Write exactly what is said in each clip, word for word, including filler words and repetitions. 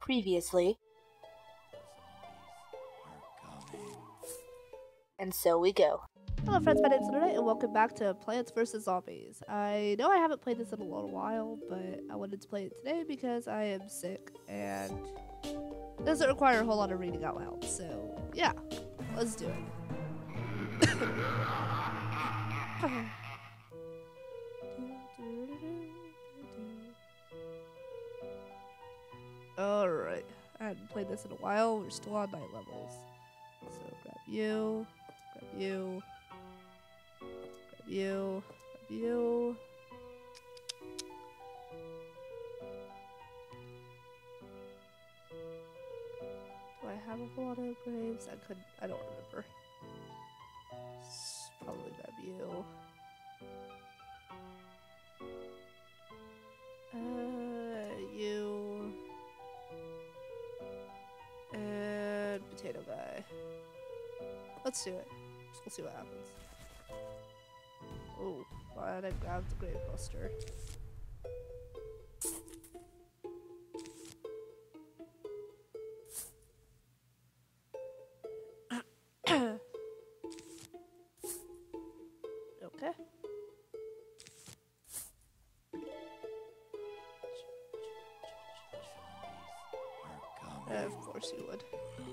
Previously. And so we go. Hello friends, my name's Lunernight and welcome back to Plants versus. Zombies. I know I haven't played this in a little while, but I wanted to play it today because I am sick and it doesn't require a whole lot of reading out loud. So yeah, let's do it. Alright, I hadn't played this in a while. We're still on night levels. So grab you, grab you, grab you, grab you. Do I have a whole lot of graves? I could, I don't remember. It's probably grab you. Uh, you. And potato guy. Let's do it. We'll see what happens. Oh, glad I grabbed the grave buster. Okay. Uh, of course you would.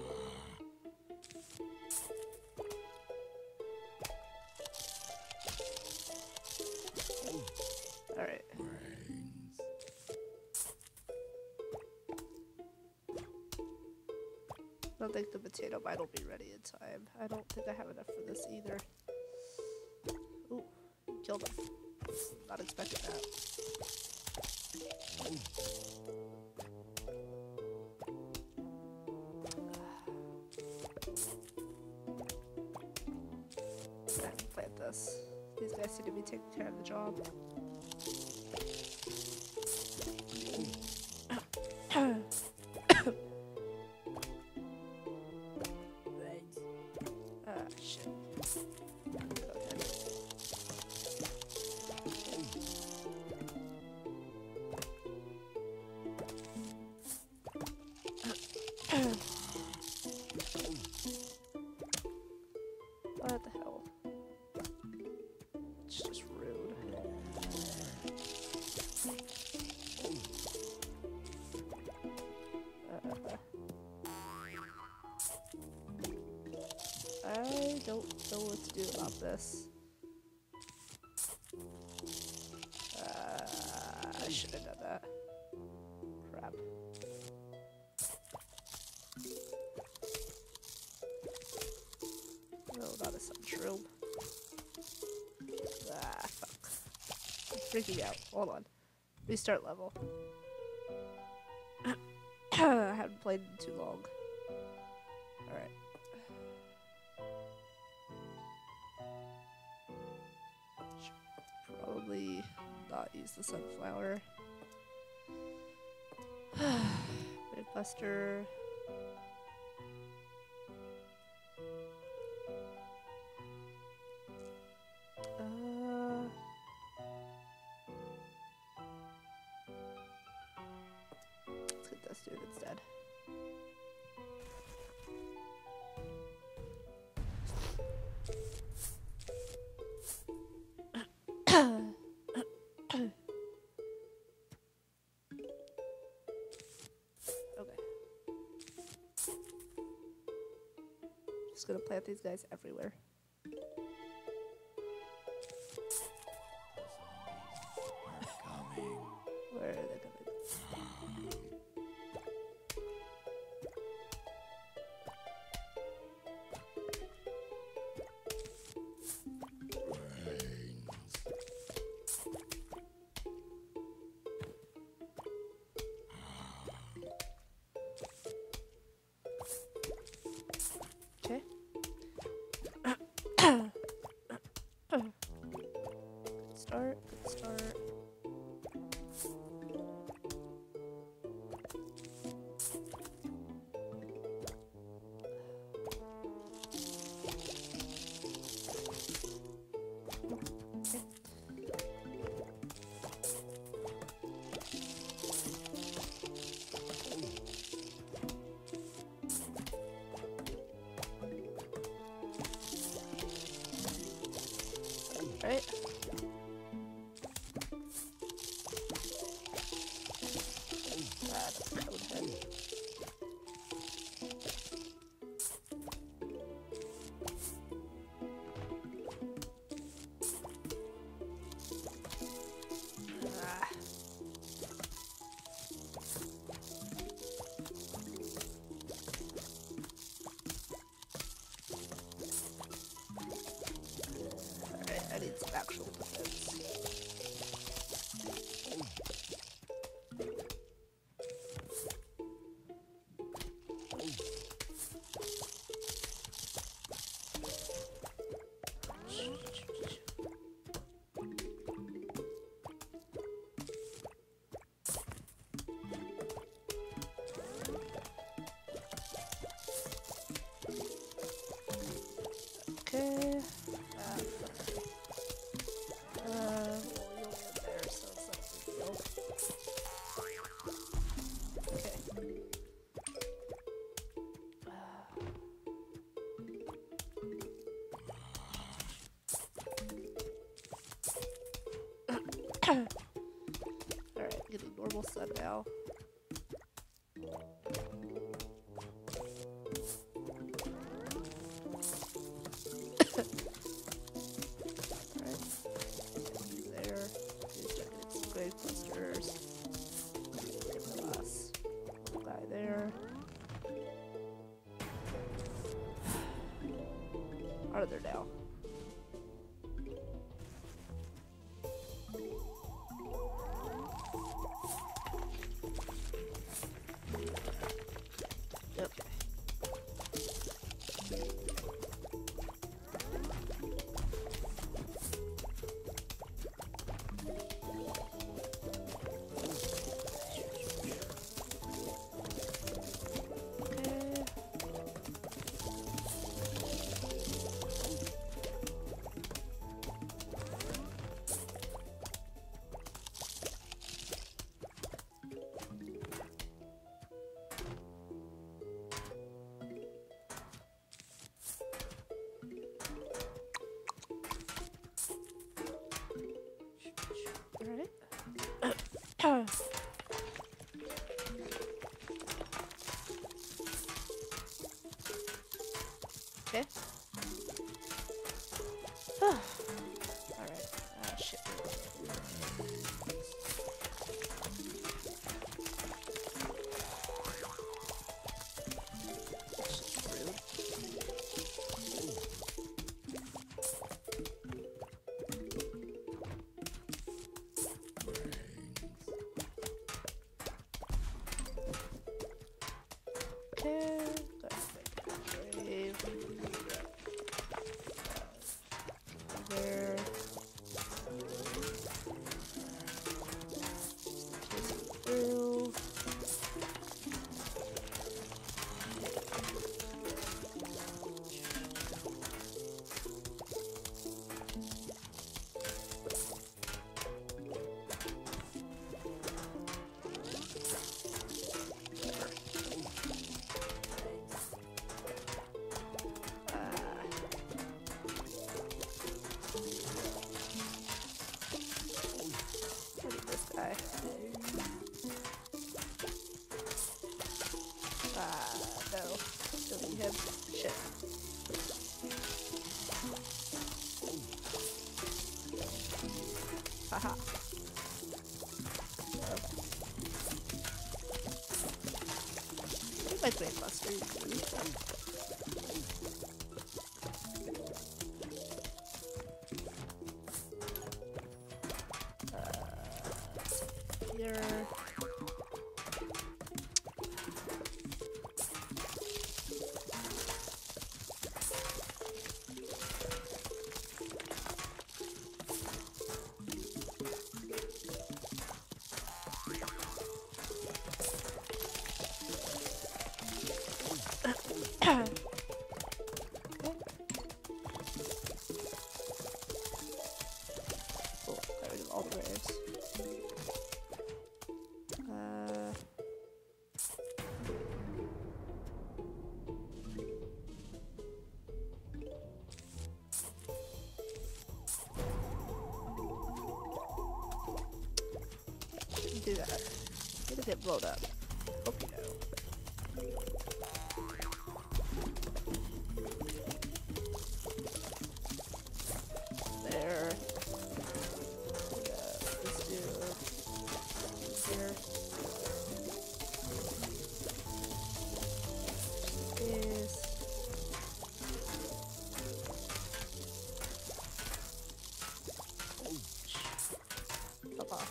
Alright. I don't think the potato mine will be ready in time. I don't think I have enough for this either. Ooh, killed him. Not expecting that. I have to plant this. These guys seem to be taking care of the job. Ah, shit. Go ahead. What the hell? It's just rude. Uh, I don't know what to do about this. Uh, I should have done that. Crap. No, not a sunshroom. Ah, fuck. I'm freaking out. Hold on. Restart level. I haven't played in too long. Alright. Should probably not use the sunflower. Red buster. Uh, let's get this dude instead. Okay. Just gonna plant these guys everywhere. Where are they gonna go? Okay. Alright, getting normal sun now. Are there now? Okay. Alright. Okay. Alright. Ah, shit. Okay, let's make a grave. There. Chase it through. Ah, no. Don't need him. Shit. Haha. My brain buster. Uh, here. Cool, got rid of all the graves. Uh, shouldn't do that. It'll get blown up. Hope you know. There. Yeah, let's do here. This. Papa.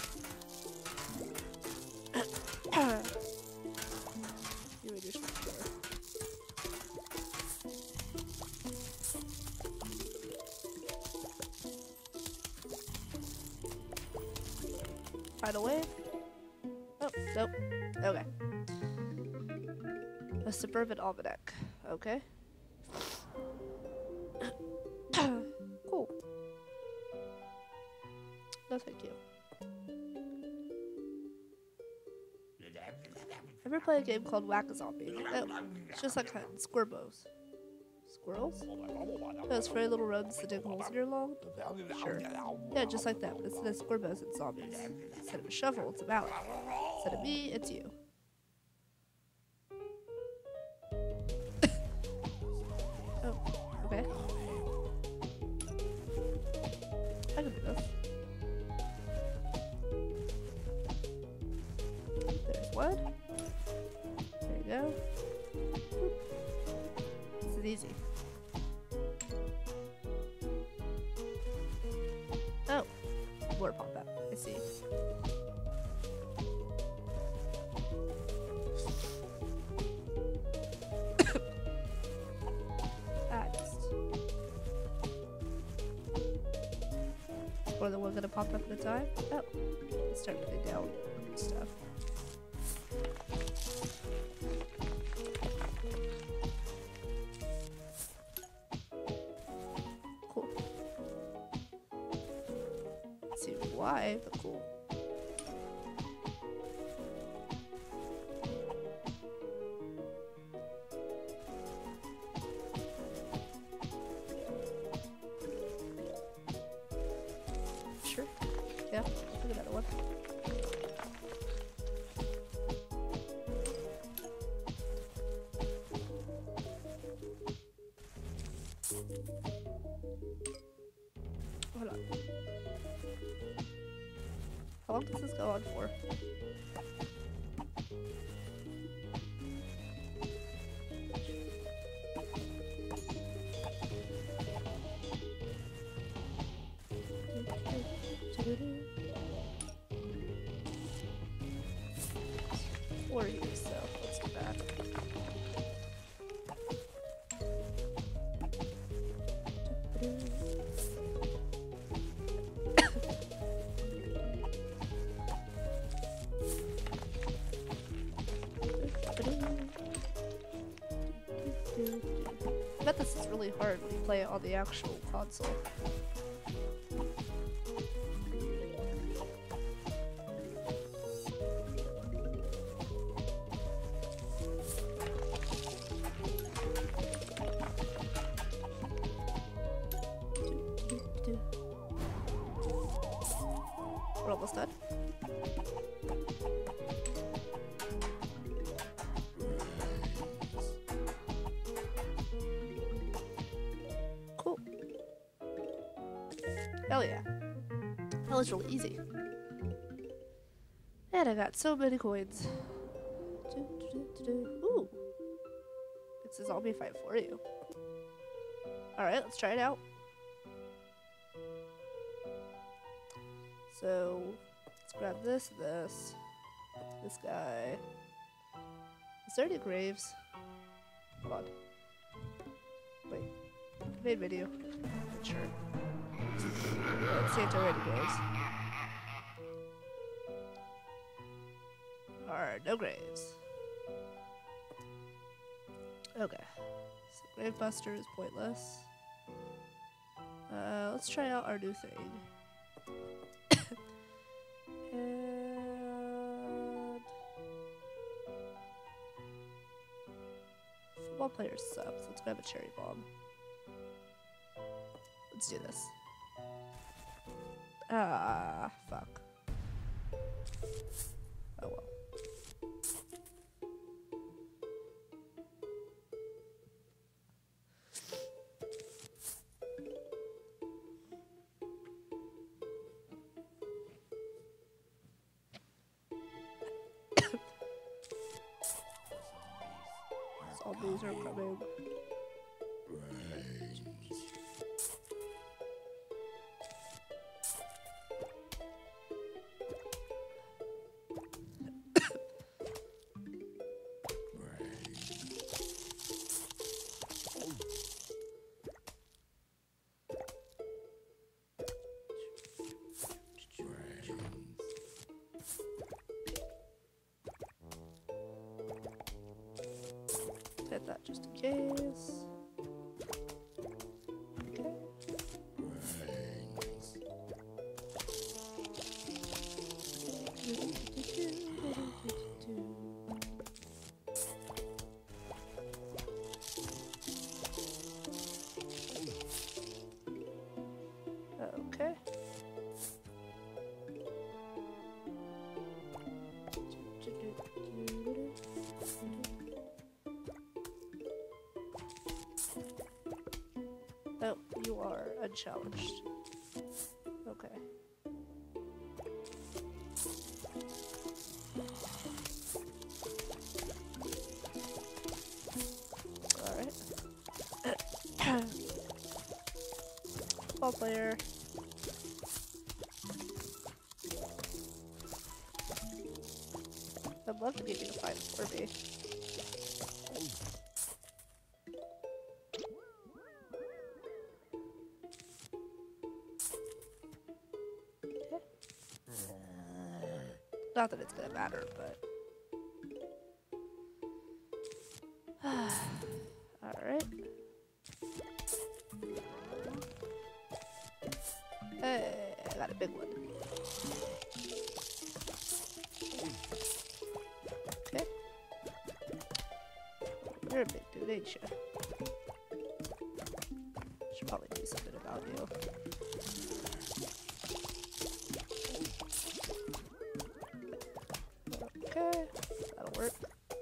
You would just there. By the way, oh, nope, okay. A suburban almanac, okay. Cool. No, thank you. Ever play a game called Whack-A-Zombie? No, it's just like hunting squirmos. Squirrels? Those furry little rodents that dig holes in your lawn? Sure. Yeah, just like that, but instead of squirmos, it's zombies. Instead of a shovel, it's a mallet. Instead of me, it's you. Oh, okay. I can do this. There's one. There you go. Boop. This is easy. Oh, water pop up. I see. Ah, just more than one gonna pop up at a time. Oh, let's start putting down stuff. Cool. Let's see why, but cool. Sure. Yeah, look at that one. Hold on. How long does this go on for? Four years, so let's do that. I bet this is really hard when you play it on the actual console. We're almost done. Cool. Hell yeah. That was really easy. And I got so many coins. Ooh. It's a zombie fight for you. Alright, let's try it out. So, let's grab this, this, this guy. Is there any graves? Hold on. Wait. Made video. Not sure. Let's see if there are any graves. Alright, no graves. Okay. So Grave Buster is pointless. Uh, let's try out our new thing. And football players suck. So let's grab a cherry bomb. Let's do this. Ah, fuck. Oh well. Zombies are coming. Hit that just in case. Okay. unchallenged. Okay. Alright. Ball player. I'd love to get you to fight for me. Not that it's gonna matter, but alright. Hey, I got a big one. Okay. You're a big dude, ain't you? Should probably do something about you. Okay, that'll work.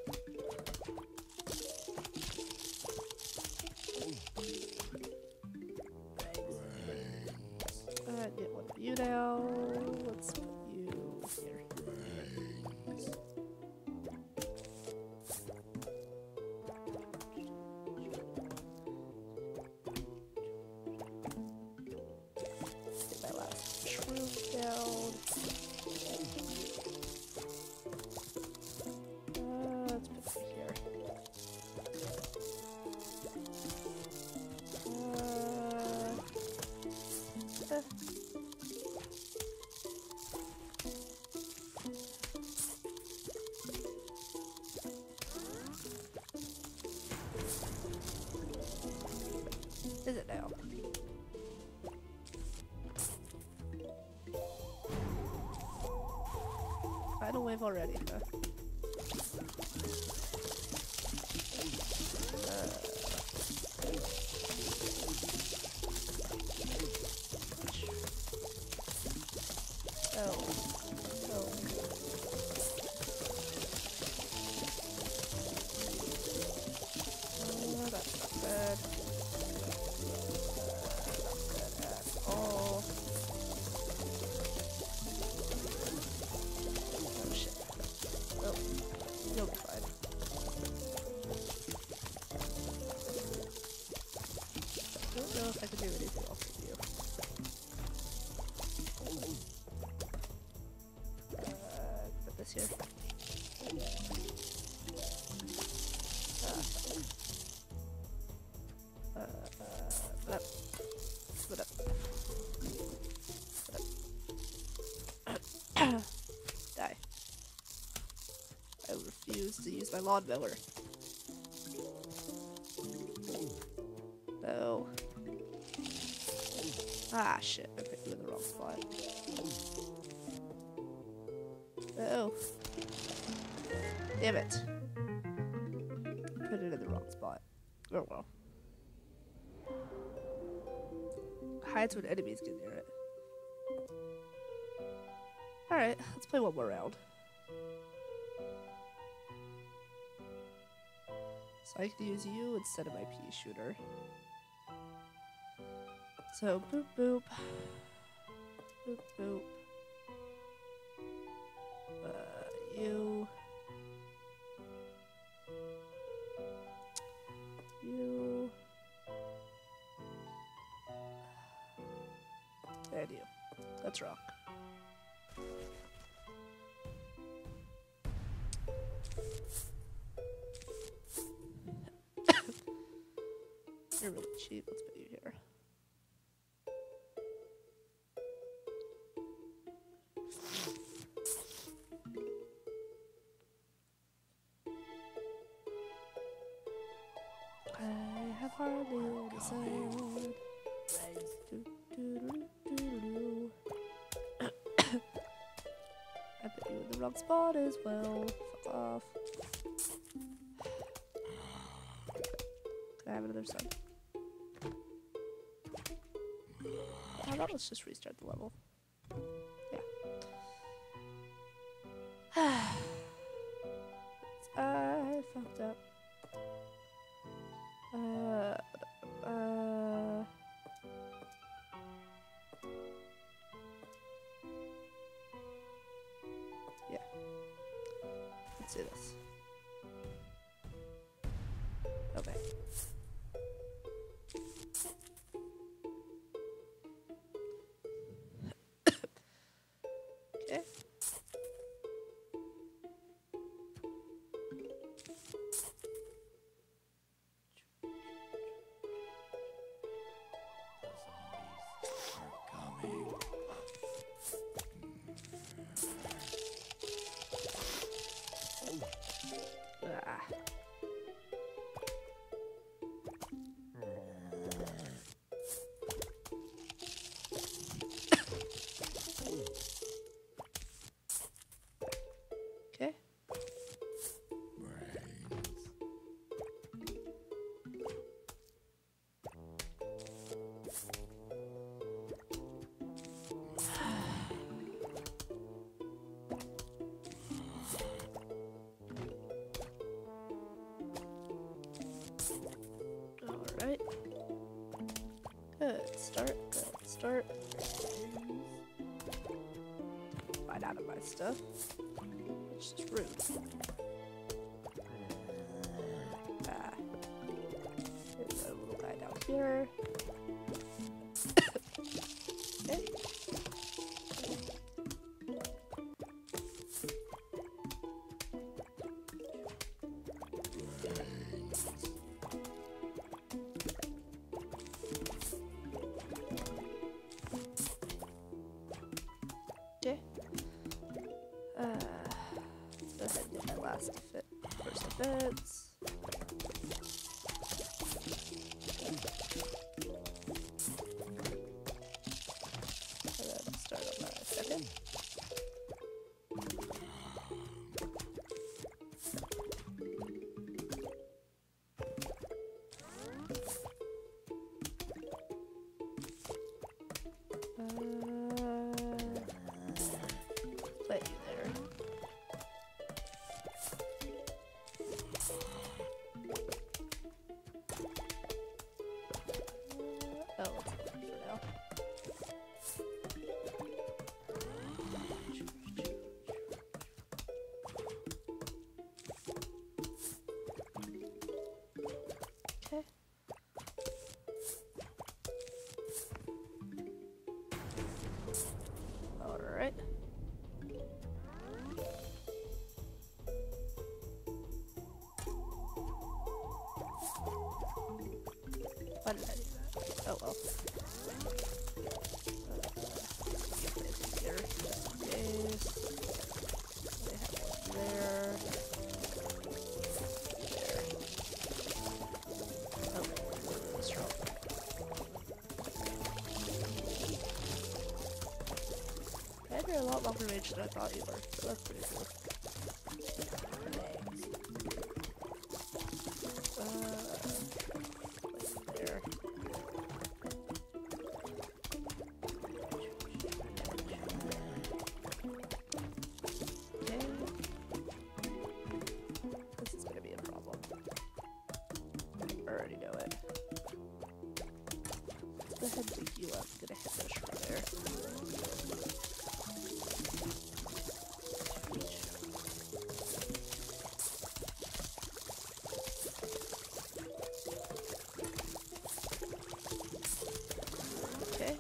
Uh, get one of you now. Let's put you here. Get my last shroom down. Uh, let's put it here. Uh, eh. Is it now? Final wave already, huh? Uh, oh. Oh. Oh, that's not bad. Oh. Oh shit. Oh. You'll be fine. I don't know if I can do anything else with you. Uh, put this here. Uh, uh, uh, up. Split up. Die. I refuse to use my lawnmower. No. Ah, shit. I picked you in the wrong spot. Oh. Damn it. Put it in the wrong spot. Oh well. Hides when enemies get near it. Alright, let's play one more round. So I can use you instead of my pea shooter. So boop boop. Boop boop. Uh, you. You. And you. Let's rock. You're really cheap. Let's put you here. I have hardly any sound. Do, do, do, do, do. I put you in the wrong spot as well. Fuck off. Can I have another sun? How about let's just restart the level? Yeah. I fucked up. Uh, uh, Ah. Okay. Alright. Good start, good start. Find out of my stuff. It's just rude. Ah. There's a little guy down here. Okay. Okay. Uh, let's go ahead and get my last fit first defense. And then start on my second. Play you there. Uh, oh, let's leave for now. Okay. All right. Why did I do that? Oh well. Uh, get this here, just in case. They have one there. There. Oh, really strong. And you're a lot longer range than I thought you were, so that's pretty cool. Thanks. Uh, place there. Okay. This is gonna be a problem. I already know it. Let's go ahead and pick you up. I'm gonna hit this right there. Okay.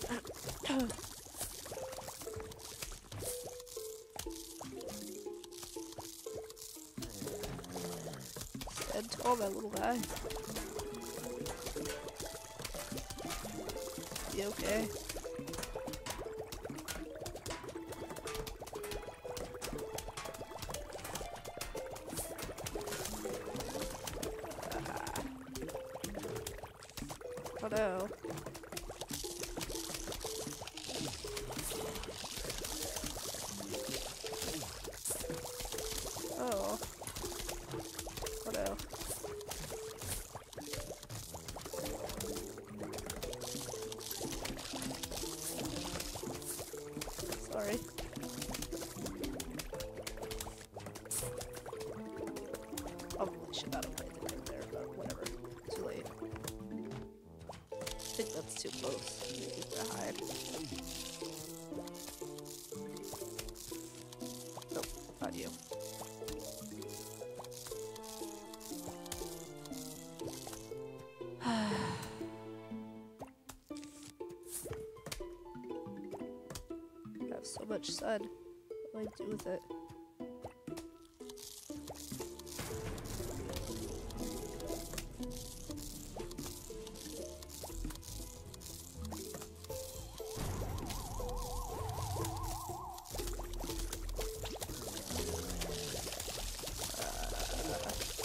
Stand tall, that little guy. You okay? Ah. Oh no. Oh. Oh no. Sorry. Probably should not have played the game there, but whatever. Too late. I think that's too close. Maybe to hide. Nope, not you. I have so much sun. What do I do with it? Uh,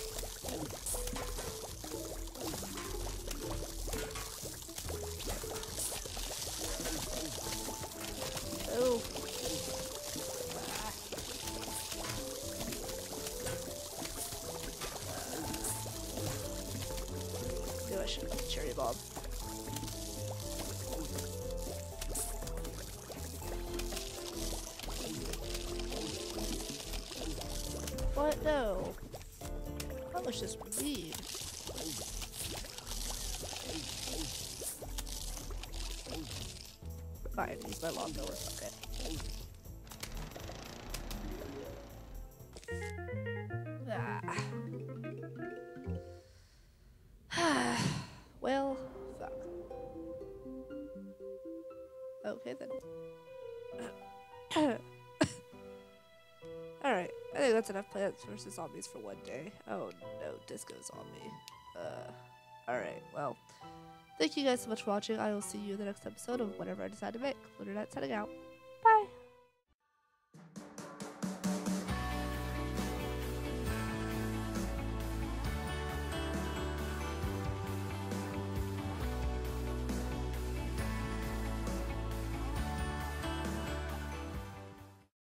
should have got the cherry bomb. What? No. That was just mean. Fine, use my lawnmower, fuck it. Ah. Well, fuck. Okay then. Alright, I think that's enough Plants versus. Zombies for one day. Oh no, Disco Zombie. Uh, alright, well. Thank you guys so much for watching. I will see you in the next episode of whatever I decide to make. Lunernight setting out.